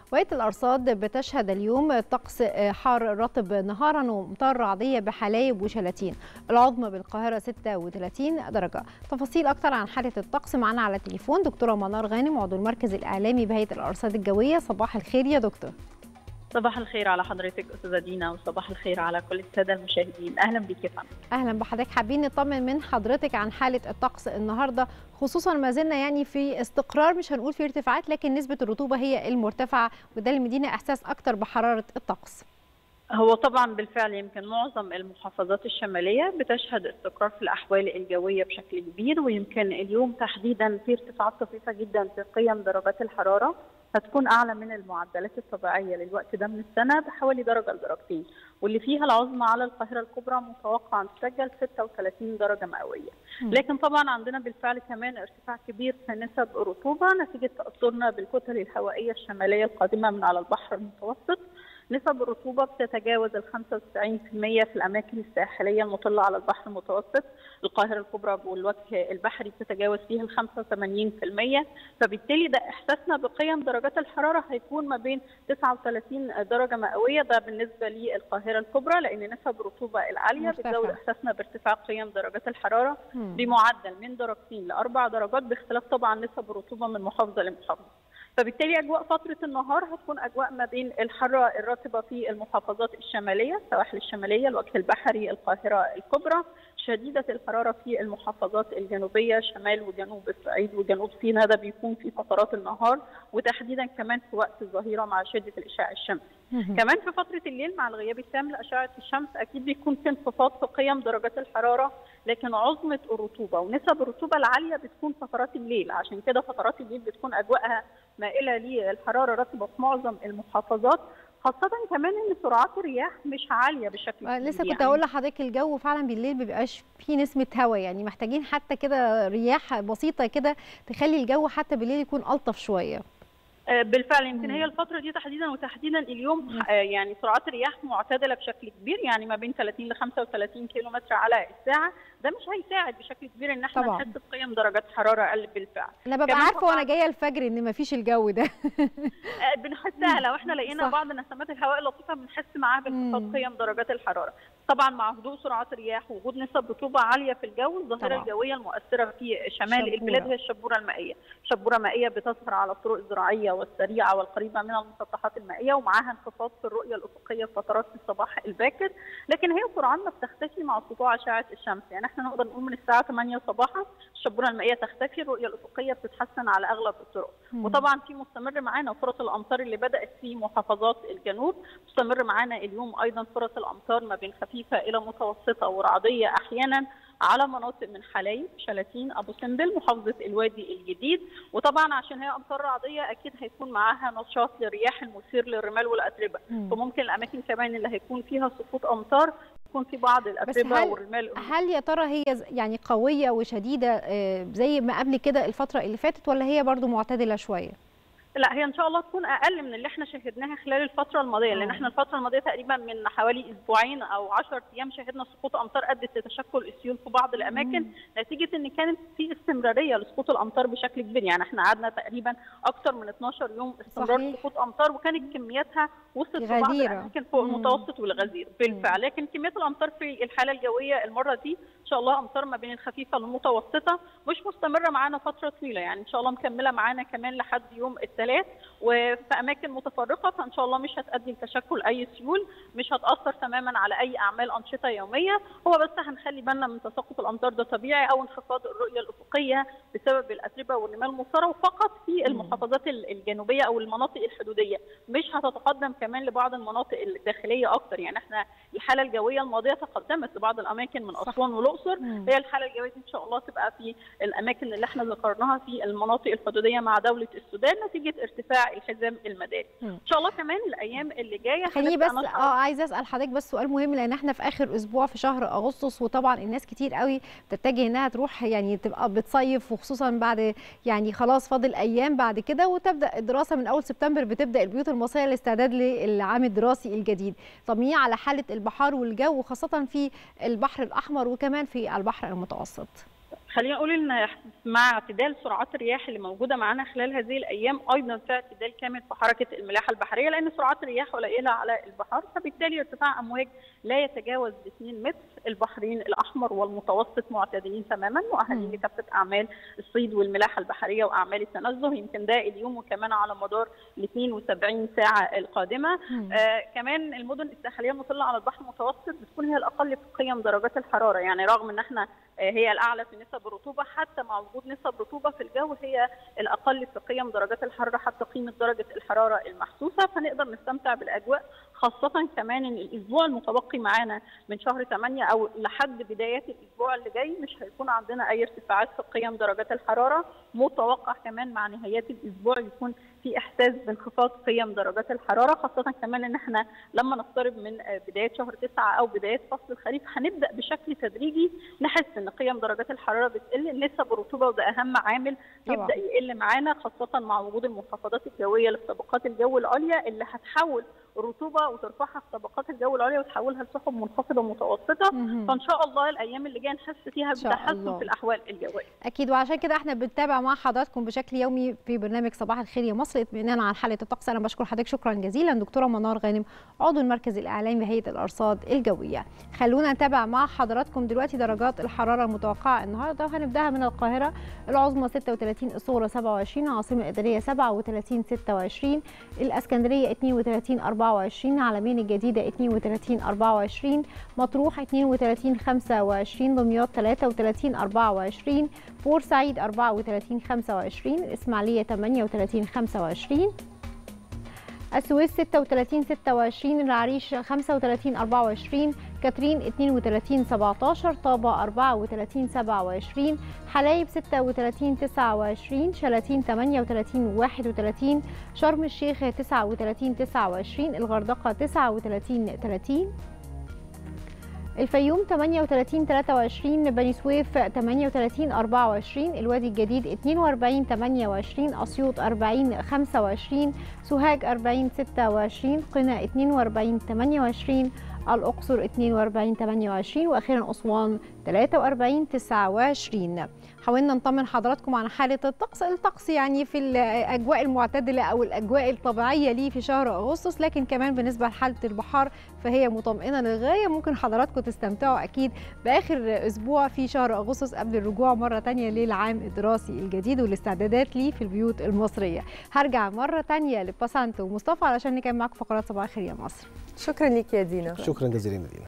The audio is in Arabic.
ولاية الأرصاد بتشهد اليوم طقس حار رطب نهارا وامطار رعدية بحلايب وشلاتين. العظمى بالقاهرة 36 درجة. تفاصيل أكتر عن حالة الطقس معنا على التليفون دكتورة منار غانم عضو المركز الإعلامي بهيئة الأرصاد الجوية. صباح الخير يا دكتور. صباح الخير على حضرتك أستاذة دينا، وصباح الخير على كل السادة المشاهدين. أهلا بك يا فندم. أهلا بحضرتك. حابين نطمن من حضرتك عن حالة الطقس النهارده، خصوصا ما زلنا يعني في استقرار، مش هنقول في ارتفاعات، لكن نسبة الرطوبة هي المرتفعة وده اللي مدينا إحساس أكتر بحرارة الطقس. هو طبعا بالفعل يمكن معظم المحافظات الشمالية بتشهد استقرار في الأحوال الجوية بشكل كبير، ويمكن اليوم تحديدا في ارتفاعات طفيفة جدا في قيم درجات الحرارة، هتكون أعلى من المعدلات الطبيعية للوقت ده من السنة بحوالي درجة لدرجتين، واللي فيها العظمى على القاهرة الكبرى متوقع أن تسجل 36 درجة مئوية. لكن طبعا عندنا بالفعل كمان ارتفاع كبير في نسب الرطوبة نتيجة تأثرنا بالكتل الهوائية الشمالية القادمة من على البحر المتوسط. نسب الرطوبة بتتجاوز 95% في الأماكن الساحلية المطلة على البحر المتوسط. القاهرة الكبرى والوجه البحري بتتجاوز فيها 85%، فبالتالي ده إحساسنا بقيم درجات الحرارة هيكون ما بين 39 درجة مئوية، ده بالنسبة للقاهرة الكبرى، لأن نسب الرطوبة العالية بتزود إحساسنا بارتفاع قيم درجات الحرارة بمعدل من درجتين ل4 درجات، باختلاف طبعا نسب الرطوبة من محافظة لمحافظة. فبالتالي اجواء فتره النهار هتكون اجواء ما بين الحاره الرطبه في المحافظات الشماليه، السواحل الشماليه، الوجه البحري، القاهره الكبرى، شديده الحراره في المحافظات الجنوبيه، شمال وجنوب الصعيد وجنوب سيناء، ده بيكون في فترات النهار وتحديدا كمان في وقت الظهيره مع شده الاشعاع الشمسي. كمان في فتره الليل مع الغياب التام لاشعه الشمس اكيد بيكون في انخفاض في قيم درجات الحراره، لكن عظمه الرطوبه ونسب الرطوبه العاليه بتكون فترات الليل، عشان كده فترات الليل بتكون اجواءها مائله للحراره رطبه في معظم المحافظات، خاصه كمان ان سرعات الرياح مش عاليه بشكل كبير. لسه كنت هقول لحضرتك الجو فعلا بالليل ما بيبقاش فيه نسمه هواء، يعني محتاجين حتى كده رياح بسيطه كده تخلي الجو حتى بالليل يكون الطف شويه. بالفعل يمكن هي الفترة دي تحديدا اليوم يعني سرعات الرياح معتدلة بشكل كبير، يعني ما بين 30 ل 35 كيلومتر على الساعة، ده مش هيساعد بشكل كبير ان احنا نحس بقيم درجات حرارة اقل بالفعل. انا ببقى عارفة وانا جاية الفجر ان ما فيش الجو ده. بنحسها لو احنا لقينا بعض نسمات الهواء اللطيفة بنحس معاها بانخفاض قيم درجات الحرارة. طبعا مع هدوء سرعات الرياح ووجود نسب رطوبة عالية في الجو، الظاهرة الجوية المؤثرة في شمال البلاد هي الشبورة المائية. شبورة مائية بتظهر على الطرق الزراعية والسريعة والقريبة من المسطحات المائية، ومعاها انخفاض في الرؤية الأفقية في فترات الصباح الباكر، لكن هي سرعان ما بتختفي مع سطوع أشعة الشمس، يعني احنا نقدر نقول من الساعة 8 صباحا الشبورة المائية تختفي، الرؤية الأفقية بتتحسن على أغلب الطرق. وطبعا في مستمر معانا فرص الأمطار اللي بدأت في محافظات الجنوب، مستمر معانا اليوم أيضا فرص الأمطار ما بين خفيفة إلى متوسطة ورعدية أحيانا على مناطق من حلايب، شلاتين، ابو سمبل، محافظه الوادي الجديد. وطبعا عشان هي امطار رعديه اكيد هيكون معاها نشاط للرياح المثير للرمال والاتربه، فممكن الاماكن كمان اللي هيكون فيها سقوط امطار يكون في بعض الاتربه والرمال. هل يا ترى هي يعني قويه وشديده زي ما قبل كده الفتره اللي فاتت، ولا هي برضو معتدله شويه؟ لا، هي ان شاء الله تكون اقل من اللي احنا شاهدناها خلال الفتره الماضيه، لان احنا الفتره الماضيه تقريبا من حوالي اسبوعين او 10 ايام شهدنا سقوط امطار ادت لتشكل السيول في بعض الاماكن، نتيجه ان كانت في استمراريه لسقوط الامطار بشكل كبير، يعني احنا قعدنا تقريبا اكثر من 12 يوم استمرار سقوط امطار، وكانت كمياتها وصلت في بعض الاماكن فوق المتوسط والغزير بالفعل. لكن كميات الامطار في الحاله الجويه المره دي ان شاء الله امطار ما بين الخفيفه للمتوسطه، مش مستمره معانا فتره طويله، يعني ان شاء الله مكمله معانا كمان لحد يوم الثلاث، وفي اماكن متفرقه، فان شاء الله مش هتؤدي لتشكل اي سيول، مش هتاثر تماما على اي اعمال انشطه يوميه، هو بس هنخلي بالنا من تساقط الامطار ده طبيعي او انخفاض الرؤيه الافقيه بسبب الاتربه والرمال المثاره، وفقط في المحافظات الجنوبيه او المناطق الحدوديه، مش هتتقدم كمان لبعض المناطق الداخليه اكتر، يعني احنا الحاله الجويه الماضيه تقدمت لبعض الاماكن من اسوان والاقصر، هي الحاله الجويه ان شاء الله تبقى في الاماكن اللي احنا ذكرناها في المناطق الحدوديه مع دوله السودان نتيجه ارتفاع الحزام المداري. ان شاء الله كمان الايام اللي جايه خليني بس عايزه اسال حضرتك بس سؤال مهم، لان احنا في اخر اسبوع في شهر اغسطس، وطبعا الناس كتير قوي بتتجه انها تروح يعني تبقى بتصيف، وخصوصا بعد يعني خلاص فاضل ايام بعد كده وتبدا الدراسه من اول سبتمبر، بتبدا البيوت المصريه الاستعداد للعام الدراسي الجديد. طمنيني على حاله البحار والجو خاصه في البحر الاحمر وكمان في البحر المتوسط. خلينا نقول ان مع اعتدال سرعات الرياح اللي موجوده معانا خلال هذه الايام، ايضا في اعتدال كامل في حركه الملاحه البحريه، لان سرعات الرياح قليله على البحار، فبالتالي ارتفاع امواج لا يتجاوز 2 متر. البحرين الاحمر والمتوسط معتدلين تماما، مؤهلين لكافه اعمال الصيد والملاحه البحريه واعمال التنزه. يمكن ده اليوم وكمان على مدار ال 72 ساعه القادمه. كمان المدن الساحليه المطله على البحر المتوسط بتكون هي الاقل في قيم درجات الحراره، يعني رغم ان احنا هي الاعلى في نسب الرطوبه، حتى مع وجود نسب رطوبه في الجو هي الاقل في قيم درجات الحراره حتى قيمه درجه الحراره المحسوسه، فنقدر نستمتع بالاجواء، خاصه كمان ان الاسبوع المتبقي معانا من شهر 8 او لحد بدايات الاسبوع اللي جاي مش هيكون عندنا اي ارتفاعات في قيم درجات الحراره. متوقع كمان مع نهايات الاسبوع يكون في احساس بانخفاض قيم درجات الحراره، خاصه كمان ان احنا لما نقترب من بدايه شهر 9 او بدايه فصل الخريف هنبدا بشكل تدريجي نحس ان قيم درجات الحراره بتقل، نسب الرطوبه وده اهم عامل يبدا يقل معانا، خاصه مع وجود المنخفضات الجويه اللي في طبقات الجو العليا اللي هتحول الرطوبه وترفعها في طبقات الجو العليا وتحولها لسحب منخفضه متوسطه. فان شاء الله الايام اللي جايه نحس فيها بتحسن في الاحوال الجويه. اكيد، وعشان كده احنا بنتابع مع حضراتكم بشكل يومي في برنامج صباح الخير يا مصر اطمئنانا عن حاله الطقس. انا بشكر حضرتك شكرا جزيلا دكتوره منار غانم عضو المركز الاعلامي بهيئه الارصاد الجويه. خلونا نتابع مع حضراتكم دلوقتي درجات الحراره المتوقعه النهارده، وهنبداها من القاهره. العظمى 36، الصغرى 27، العاصمه الاداريه 37، 26، الاسكندريه 32، 24، العلمين الجديده 32، 24، مطروح 32، 25، دمياط 33، 24، بورسعيد 34، 25، الاسماعيليه 38، 25، السويس 36، 26، العريش 35، 24، كاترين 32، 17، طابة 34، 27، حلايب 36، 29، شلاتين 38، 31، شرم الشيخ 39، 29، الغردقة 39، 30، الفيوم 38، 23، بني سويف 38، 24، الوادي الجديد 42، 28، أسيوط 40، 25، سوهاج 40، 26، قنا 42، 28، الأقصر 42، 28، وأخيرا أسوان 43، 29. حاولنا نطمن حضراتكم عن حالة الطقس يعني في الأجواء المعتدلة أو الأجواء الطبيعية ليه في شهر أغسطس، لكن كمان بالنسبة لحالة البحار فهي مطمئنة للغاية. ممكن حضراتكم تستمتعوا أكيد بآخر أسبوع في شهر أغسطس قبل الرجوع مرة تانية للعام الدراسي الجديد والاستعدادات ليه في البيوت المصرية. هرجع مرة تانية لباسانت ومصطفى علشان نكمل معاكم فقرات صباح الخير يا مصر. شكرا لك يا دينا. شكرا جزيلا.